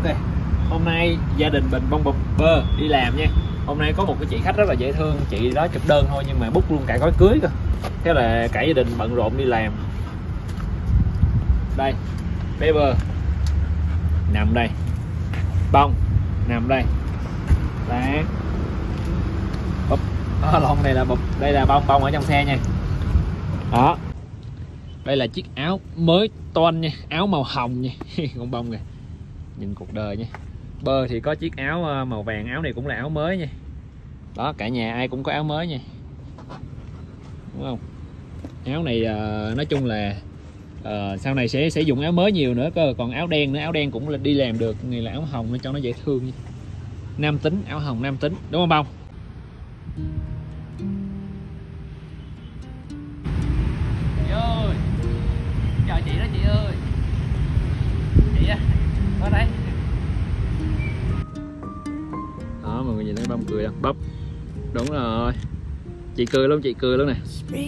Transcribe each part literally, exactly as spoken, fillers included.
Ok, hôm nay gia đình mình Bông Bụp Bơ đi làm nha. Hôm nay có một cái chị khách rất là dễ thương, chị đó chụp đơn thôi nhưng mà book luôn cả gói cưới cơ. Thế là cả gia đình bận rộn đi làm. Đây, bé Bơ nằm đây, Bông nằm đây, lá Bụp, à, lon này là Bụp, đây là Bông, Bông ở trong xe nha. Đó, đây là chiếc áo mới toan nha, áo màu hồng nha. Con Bông kìa, nhìn cuộc đời nha. Bơ thì có chiếc áo màu vàng, áo này cũng là áo mới nha. Đó, cả nhà ai cũng có áo mới nha, đúng không? Áo này uh, nói chung là uh, sau này sẽ sẽ dùng áo mới nhiều nữa cơ. Còn áo đen nữa, áo đen cũng là đi làm được. Này là áo hồng để cho nó dễ thương nha. Nam tính, áo hồng nam tính, đúng không Bông? Chị ơi, chào chị đó chị ơi. Chị á, có đấy. Đó, mọi người nhìn thấy Bông cười không? Bắp. Đúng rồi. Chị cười luôn, chị cười luôn nè.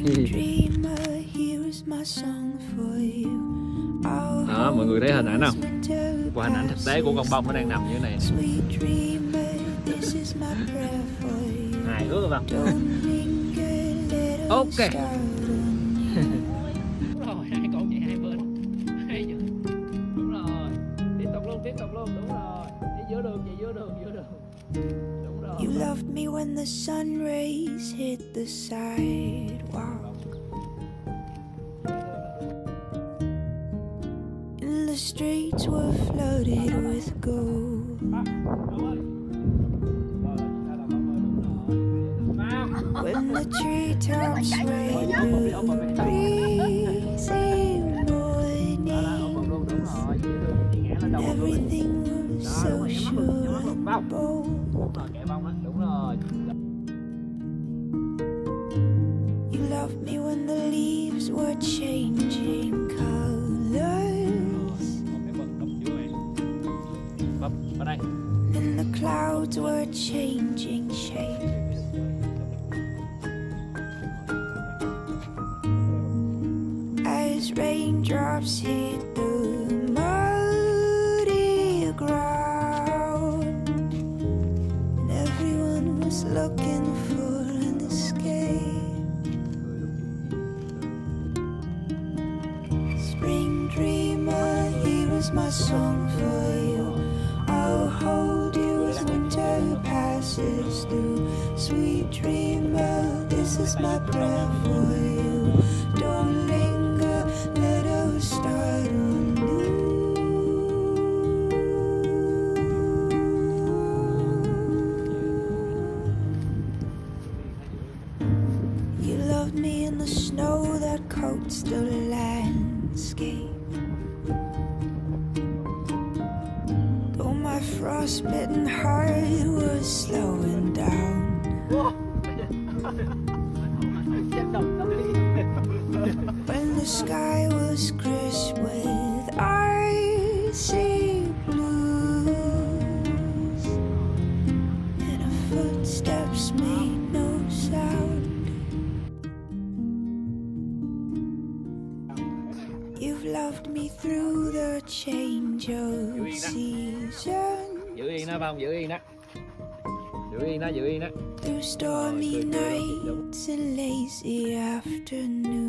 Đó, mọi người thấy hình ảnh không? Qua hình ảnh thực tế của con Bông nó đang nằm như thế này. Hài hước không? Ok. Đúng rồi, hai con chị hai bên. Đúng rồi. Tiếp tục luôn, tiếp tục luôn, đúng rồi. Đi giữa đường, chị giữa đường, giữa đường. Đúng rồi. You loved me when the sun rays hit the sidewalk. And the streets were flooded with gold. When the treetops swayed with the breezy morning, everything was so sure and bold. You loved me when the leaves were changing colors, and the clouds were changing shapes. As raindrops hit the muddy ground, and everyone was looking for an escape. Spring dreamer, here is my song for you. I'll hold you as winter passes through. Sweet dreamer, this is my prayer for you. Don't linger, let us start anew. You loved me in the snow that coats the landscape. Though my frostbitten heart was slowing down, when the sky was crisp with icy blues, and our footsteps made no sound. You've loved me through the change of season, Giữ yên đó Bông, giữ yên đó. Giữ yên đó, giữ yên đó. through stormy nights and lazy afternoons.